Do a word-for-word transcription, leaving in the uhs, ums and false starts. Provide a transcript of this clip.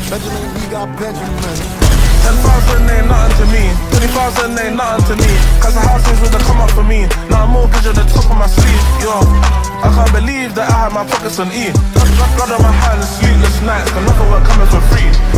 Benjamin, we got Benjamin. Ten thousand ain't nothing to me. Twenty thousand ain't nothing to me. Cause the houses would have come up for me. Now I'm mortgage at the top of my sleeve. Yo, I can't believe that I had my pockets on E. Blood on my hands, sleepless nights, but nothing work coming for free.